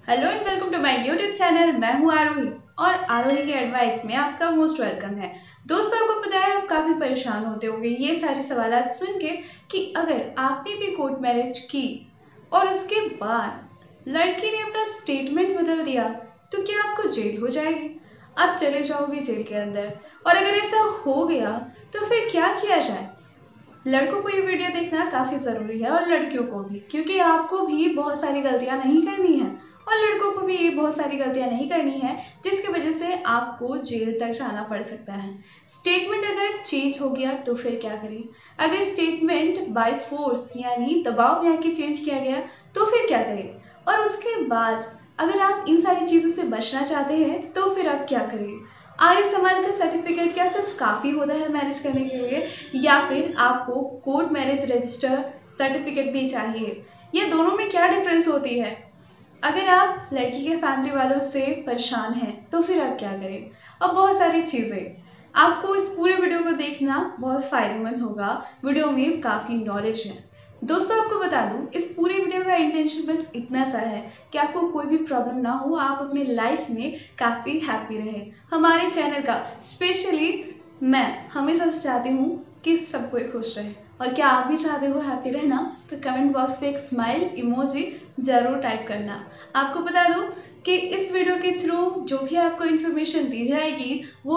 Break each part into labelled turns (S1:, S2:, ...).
S1: Hello and welcome to my YouTube channel. मैं हूँ आरोही और आरोही के एडवाइस में आपका मोस्ट वेलकम है। दोस्तों, आपको पता है आप काफ़ी परेशान होते होंगे ये सारे सवालात सुन के कि अगर आपने भी कोर्ट मैरिज की और उसके बाद लड़की ने अपना स्टेटमेंट बदल दिया तो क्या आपको जेल हो जाएगी, आप चले जाओगे जेल के अंदर। और अगर ऐसा हो गया तो फिर क्या किया जाए। लड़कों को ये वीडियो देखना काफ़ी ज़रूरी है और लड़कियों को भी, क्योंकि आपको भी बहुत सारी गलतियां नहीं करनी है और लड़कों को भी ये बहुत सारी गलतियां नहीं करनी है जिसकी वजह से आपको जेल तक जाना पड़ सकता है। स्टेटमेंट अगर चेंज हो गया तो फिर क्या करें। अगर स्टेटमेंट बाय फोर्स यानी दबाव में आके चेंज किया गया तो फिर क्या करें। और उसके बाद अगर आप इन सारी चीज़ों से बचना चाहते हैं तो फिर आप क्या करें। आर्य समाज का सर्टिफिकेट क्या सिर्फ काफ़ी होता है मैरिज करने के लिए, या फिर आपको कोर्ट मैरिज रजिस्टर सर्टिफिकेट भी चाहिए। ये दोनों में क्या डिफरेंस होती है। अगर आप लड़की के फैमिली वालों से परेशान हैं तो फिर आप क्या करें। और बहुत सारी चीज़ें आपको इस पूरे वीडियो को देखना बहुत फ़ायदेमंद होगा। वीडियो में काफ़ी नॉलेज है। दोस्तों, आपको बता दूं इस पूरी वीडियो का इंटेंशन बस इतना सा है कि आपको कोई भी प्रॉब्लम ना हो, आप अपनी लाइफ में काफ़ी हैप्पी रहे। हमारे चैनल का स्पेशली मैं हमेशा से चाहती हूँ कि सब कोई खुश रहे। और क्या आप भी चाहते हो हैप्पी रहना तो कमेंट बॉक्स में एक स्माइल इमोजी ज़रूर टाइप करना। आपको बता दूं कि इस वीडियो के थ्रू जो भी आपको इन्फॉर्मेशन दी जाएगी वो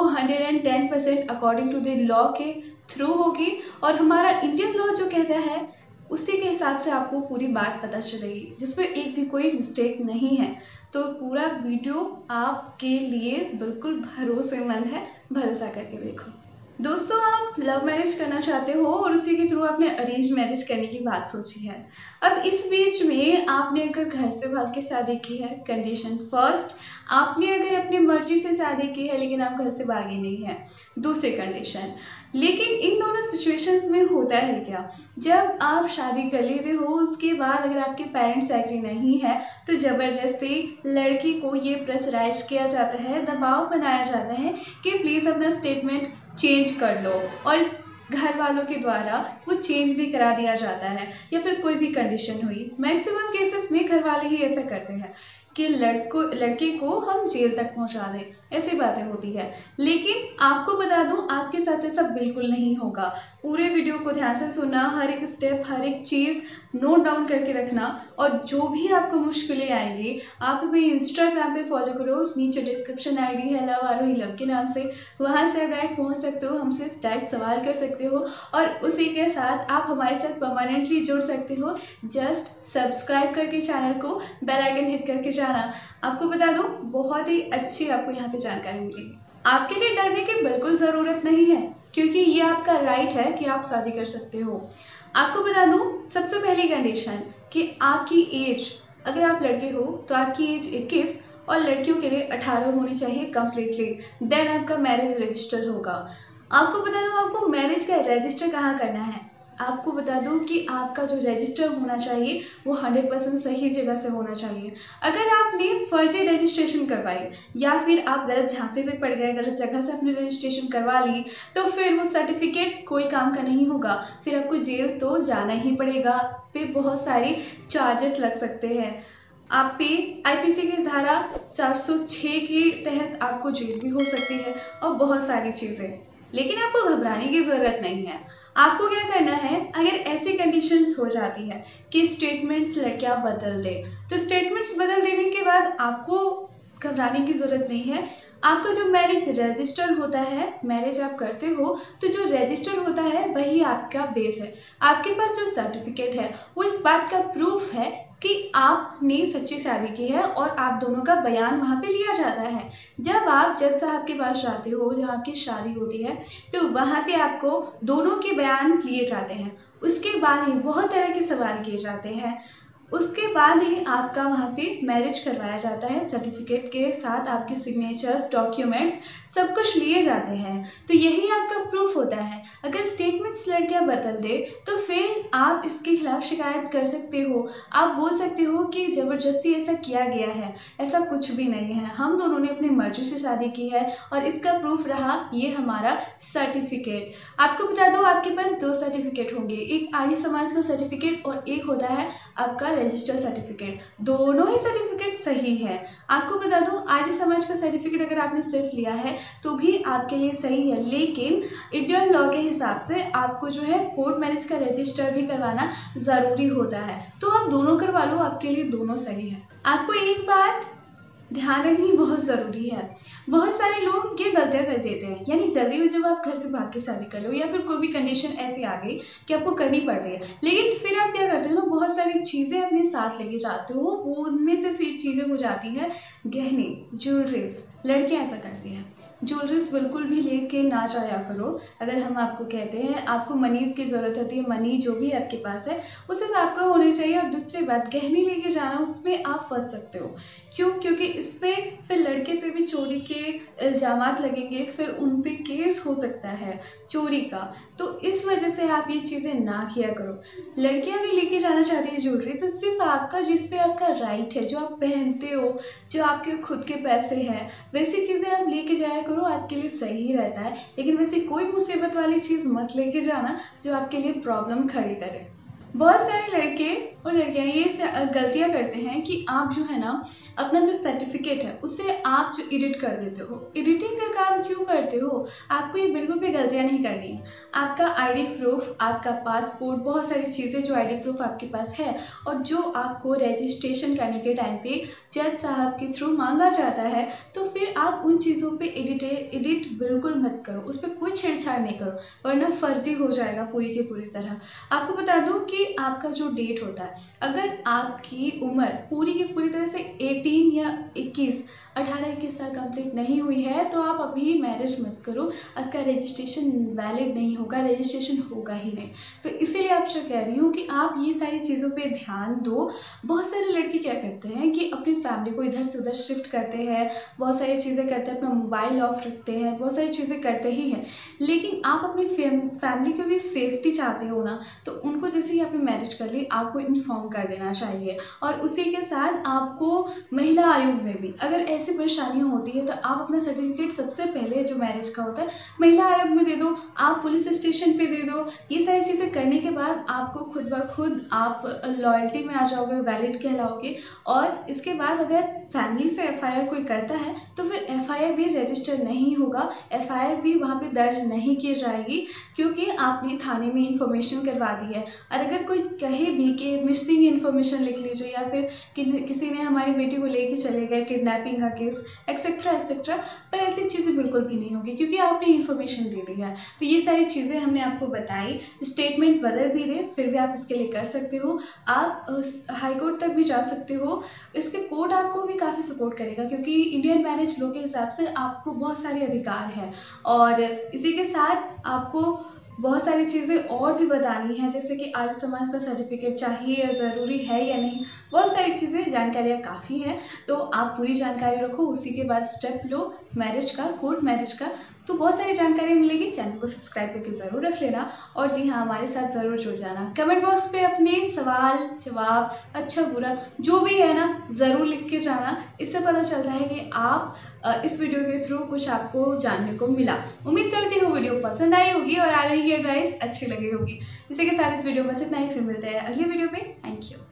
S1: 110% अकॉर्डिंग टू द लॉ के थ्रू होगी और हमारा इंडियन लॉ जो कहता है उसी के हिसाब से आपको पूरी बात पता चलेगी, जिसमें एक भी कोई मिस्टेक नहीं है। तो पूरा वीडियो आपके लिए बिल्कुल भरोसेमंद है, भरोसा करके देखो। दोस्तों, आप लव मैरिज करना चाहते हो और उसी के थ्रू आपने अरेंज मैरिज करने की बात सोची है। अब इस बीच में आपने अगर घर से भाग के शादी की है, कंडीशन फर्स्ट, आपने अगर अपनी मर्जी से शादी की है लेकिन आप घर से भागे नहीं है, दूसरी कंडीशन। लेकिन इन दोनों सिचुएशंस में होता है क्या, जब आप शादी कर लेते हो उसके बाद अगर आपके पेरेंट्स एग्री नहीं है तो ज़बरदस्ती लड़की को ये प्रेशराइज किया जाता है, दबाव बनाया जाता है कि प्लीज़ अपना स्टेटमेंट चेंज कर लो, और घर वालों के द्वारा वो चेंज भी करा दिया जाता है। या फिर कोई भी कंडीशन हुई, मैक्सिमम केसेस में घर वाले ही ऐसा करते हैं कि लड़के को हम जेल तक पहुंचा दें, ऐसी बातें होती है। लेकिन आपको बता दूं आपके साथ ऐसा बिल्कुल नहीं होगा। पूरे वीडियो को ध्यान से सुनना, हर एक स्टेप हर एक चीज़ नोट डाउन करके रखना, और जो भी आपको मुश्किलें आएंगी आप हमें इंस्टाग्राम पे फॉलो करो, नीचे डिस्क्रिप्शन आईडी है लव आरोही लव के नाम से, वहाँ से डायरेक्ट पहुँच सकते हो, हमसे डायरेक्ट सवाल कर सकते हो और उसी के साथ आप हमारे साथ परमानेंटली जुड़ सकते हो। जस्ट सब्सक्राइब करके चैनल को बेल आइकन हिट करके जाना। आपको बता दूं बहुत ही अच्छी आपको यहाँ पे जानकारी मिलेगी। आपके लिए डरने की बिल्कुल ज़रूरत नहीं है, क्योंकि ये आपका राइट है कि आप शादी कर सकते हो। आपको बता दूं सबसे पहली कंडीशन कि आपकी एज, अगर आप लड़के हो तो आपकी एज 21 और लड़कियों के लिए 18 होनी चाहिए कम्प्लीटली, देन आपका मैरिज रजिस्टर होगा। आपको बता दूं आपको मैरिज का रजिस्टर कहाँ करना है। आपको बता दूं कि आपका जो रजिस्टर होना चाहिए वो 100% सही जगह से होना चाहिए। अगर आपने फर्जी रजिस्ट्रेशन करवाई या फिर आप गलत झांसे पे पड़ गए, गलत जगह से अपनी रजिस्ट्रेशन करवा ली, तो फिर वो सर्टिफिकेट कोई काम का नहीं होगा। फिर आपको जेल तो जाना ही पड़ेगा, पे बहुत सारी चार्जेस लग सकते हैं। आप पे आईपीसी की धारा 406 के तहत आपको जेल भी हो सकती है और बहुत सारी चीज़ें। लेकिन आपको घबराने की ज़रूरत नहीं है। आपको क्या करना है, अगर ऐसी कंडीशंस हो जाती है कि स्टेटमेंट्स लड़कियां बदल दे, तो स्टेटमेंट्स बदल देने के बाद आपको घबराने की ज़रूरत नहीं है। आपका जो मैरिज रजिस्टर होता है, मैरिज आप करते हो तो जो रजिस्टर होता है वही आपका बेस है। आपके पास जो सर्टिफिकेट है वो इस बात का प्रूफ है कि आपने सच्ची शादी की है और आप दोनों का बयान वहाँ पे लिया जाता है। जब आप जज साहब के पास जाते हो जहाँ आपकी शादी होती है तो वहाँ पे आपको दोनों के बयान लिए जाते हैं। उसके बाद ही बहुत तरह के सवाल किए जाते हैं, उसके बाद ही आपका वहाँ पे मैरिज करवाया जाता है। सर्टिफिकेट के साथ आपके सिग्नेचर्स, डॉक्यूमेंट्स सब कुछ लिए जाते हैं, तो यही आपका प्रूफ होता है। अगर स्टेटमेंट्स लड़कियाँ बदल दे तो फिर आप इसके खिलाफ शिकायत कर सकते हो। आप बोल सकते हो कि ज़बरदस्ती ऐसा किया गया है, ऐसा कुछ भी नहीं है, हम दोनों ने अपनी मर्जी से शादी की है और इसका प्रूफ रहा ये हमारा सर्टिफिकेट। आपको बता दो आपके पास दो सर्टिफिकेट होंगे, एक आर्य समाज का सर्टिफिकेट और एक होता है आपका रजिस्टर सर्टिफिकेट, दोनों ही सर्टिफिकेट सही है। आपको बता दूं, आर्य समाज का सर्टिफिकेट अगर आपने सिर्फ लिया है तो भी आपके लिए सही है, लेकिन इंडियन लॉ के हिसाब से आपको जो है कोर्ट मैरिज का रजिस्टर भी करवाना ज़रूरी होता है। तो आप दोनों करवा लो, आपके लिए दोनों सही है। आपको एक बात ध्यान रखनी बहुत ज़रूरी है। बहुत सारे लोग ये गलतियाँ कर देते हैं, यानी जल्दी में जब आप घर से भाग के शादी कर लो या फिर कोई भी कंडीशन ऐसी आ गई कि आपको करनी पड़ रही है, लेकिन फिर आप क्या करते हो ना, बहुत सारी चीज़ें अपने साथ लेके जाते हो। वो उनमें से चीज़ें हो जाती हैं गहने, ज्वेलरीज। लड़कियाँ ऐसा करती हैं, ज्वेलरीज बिल्कुल भी लेके ना जाया करो। अगर हम आपको कहते हैं आपको मनीज की ज़रूरत होती है, मनी जो भी आपके पास है वो सिर्फ आपका होनी चाहिए। और दूसरी बात, गहने लेके जाना, उसमें आप फंस सकते हो। क्यों? क्योंकि इस पे फिर लड़के पे भी चोरी के इल्ज़ामात लगेंगे, फिर उन पे केस हो सकता है चोरी का। तो इस वजह से आप ये चीज़ें ना किया करो। लड़कियां अगर लेके जाना चाहती है ज्वेलरी, तो सिर्फ आपका, जिस पे आपका राइट है, जो आप पहनते हो, जो आपके खुद के पैसे हैं, वैसी चीज़ें आप लेके जाया करो, आपके लिए सही रहता है। लेकिन वैसे कोई मुसीबत वाली चीज़ मत लेके जाना जो आपके लिए प्रॉब्लम खड़ी करे। बहुत सारे लड़के और लड़कियां ये गलतियां करते हैं कि आप जो है ना, अपना जो सर्टिफिकेट है उसे आप जो एडिट कर देते हो। एडिटिंग का काम क्यों करते हो? आपको ये बिल्कुल भी गलतियां नहीं करनी है। आपका आईडी प्रूफ, आपका पासपोर्ट, बहुत सारी चीज़ें जो आईडी प्रूफ आपके पास है और जो आपको रजिस्ट्रेशन करने के टाइम पे जज साहब के थ्रू मांगा जाता है, तो फिर आप उन चीज़ों पे एडिट बिल्कुल मत करो, उस पर कोई छेड़छाड़ नहीं करो, वरना फर्जी हो जाएगा पूरी की पूरी तरह। आपको बता दूं कि आपका जो डेट होता है, अगर आपकी उम्र पूरी की पूरी तरह से 18 या 18-21 साल कंप्लीट नहीं हुई है, तो आप अभी मैरिज मत करो। आपका रजिस्ट्रेशन वैलिड नहीं होगा, रजिस्ट्रेशन होगा ही नहीं। तो इसीलिए आपसे कह रही हूँ कि आप ये सारी चीज़ों पे ध्यान दो। बहुत सारे लड़के क्या करते हैं कि अपनी फैमिली को इधर से उधर शिफ्ट करते हैं, बहुत सारी चीज़ें करते हैं, अपना मोबाइल ऑफ रखते हैं, बहुत सारी चीज़ें करते ही हैं। लेकिन आप अपनी फैमिली की भी सेफ्टी चाहते हो ना, तो उनको जैसे ही आपने मैरिज कर ली, आपको इन्फॉर्म कर देना चाहिए। और उसी के साथ आपको महिला आयोग में भी अगर ऐसी परेशानियां होती है, तो आप अपना सर्टिफिकेट सबसे पहले जो मैरिज का होता है महिला आयोग में दे दो, आप पुलिस स्टेशन पे दे दो। ये सारी चीज़ें करने के बाद आपको खुद ब खुद आप लॉयल्टी में आ जाओगे, वैलिड कहलाओगे। और इसके बाद अगर फैमिली से एफआईआर कोई करता है, तो फिर एफआईआर भी रजिस्टर नहीं होगा, एफआईआर भी वहाँ पे दर्ज नहीं की जाएगी, क्योंकि आपने थाने में इंफॉर्मेशन करवा दी है। और अगर कोई कहे भी कि मिसिंग इन्फॉर्मेशन लिख लीजिए, या फिर किसी ने हमारी बेटी को लेके चले गए, किडनैपिंग का केस, एक्सेट्रा एक्सेट्रा, पर ऐसी चीज़ें बिल्कुल भी नहीं होगी, क्योंकि आपने इन्फॉर्मेशन दे दी है। तो ये सारी चीज़ें हमने आपको बताई। स्टेटमेंट बदल भी दे, फिर भी आप इसके लिए कर सकते हो। आप हाई कोर्ट तक भी जा सकते हो। इसके कोर्ट आपको भी काफ़ी सपोर्ट करेगा, क्योंकि इंडियन मैरिज लॉ के हिसाब से आपको बहुत सारे अधिकार हैं। और इसी के साथ आपको बहुत सारी चीज़ें और भी बतानी है, जैसे कि आर्य समाज का सर्टिफिकेट चाहिए या ज़रूरी है या नहीं, बहुत सारी चीज़ें, जानकारियाँ काफ़ी हैं। तो आप पूरी जानकारी रखो, उसी के बाद स्टेप लो मैरिज का, कोर्ट मैरिज का। तो बहुत सारी जानकारी मिलेगी। चैनल को सब्सक्राइब करके ज़रूर रख लेना, और जी हाँ, हमारे साथ ज़रूर जुड़ जाना। कमेंट बॉक्स पे अपने सवाल जवाब, अच्छा बुरा जो भी है ना, ज़रूर लिख के जाना। इससे पता चलता है कि आप इस वीडियो के थ्रू कुछ आपको जानने को मिला। उम्मीद करती हूँ वीडियो पसंद आई होगी और आ रही एडवाइस अच्छी लगी होगी। इसी के साथ इस वीडियो बस इतना ही, फिर मिलते हैं अगली वीडियो पे। Thank you.